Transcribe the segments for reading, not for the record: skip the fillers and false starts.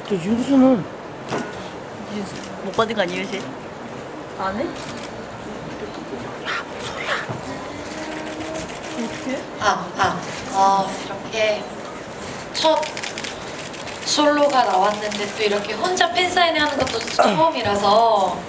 저 윤수는 못 받은 거 아니에요, 쟤? 안 해? 이렇게 첫 솔로가 나왔는데 또 이렇게 혼자 팬사인회 하는 것도 처음이라서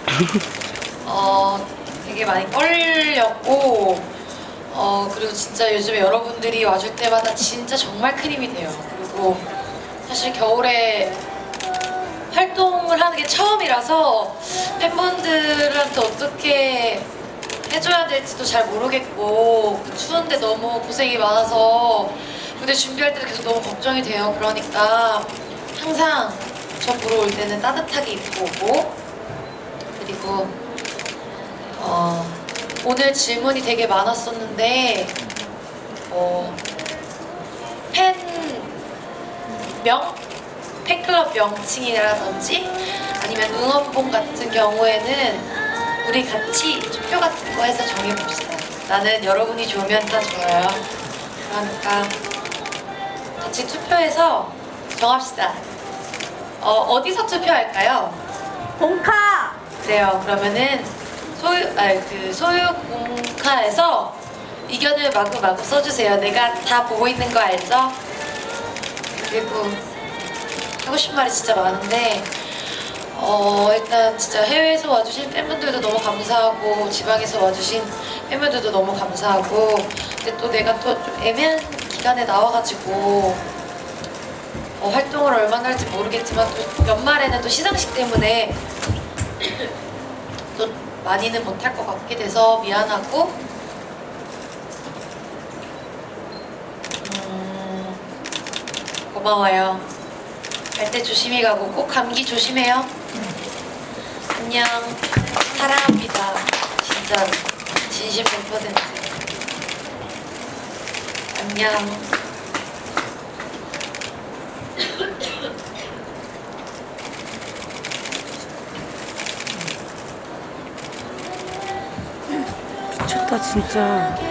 되게 많이 떨렸고 그리고 진짜 요즘에 여러분들이 와줄 때마다 진짜 정말 큰 힘이 돼요. 그리고 사실 겨울에 활동을 하는 게 처음이라서 팬분들한테 어떻게 해줘야 될지도 잘 모르겠고 추운데 너무 고생이 많아서 무대 준비할 때도 계속 너무 걱정이 돼요. 그러니까 항상 저 보러 올 때는 따뜻하게 입고 오고 그리고 오늘 질문이 되게 많았었는데 팬클럽 명칭이라든지 아니면 응원봉 같은 경우에는 우리 같이 투표 같은 거 해서 정해봅시다. 나는 여러분이 좋으면 다 좋아요. 그러니까 같이 투표해서 정합시다. 어디서 투표할까요? 봉카! 그래요. 그러면은 소유 공카에서 의견을 마구마구 써주세요. 내가 다 보고 있는 거 알죠? 그리고 하고 싶은 말이 진짜 많은데 일단 진짜 해외에서 와주신 팬분들도 너무 감사하고 지방에서 와주신 팬분들도 너무 감사하고 근데 또 내가 또 좀 애매한 기간에 나와가지고 활동을 얼마나 할지 모르겠지만 또 연말에는 또 시상식 때문에 또 많이는 못할 것 같게 돼서 미안하고 고마워요. 갈 때 조심히 가고 꼭 감기 조심해요. 안녕. 사랑합니다. 진짜 진심 100%. 안녕. 미쳤다 진짜.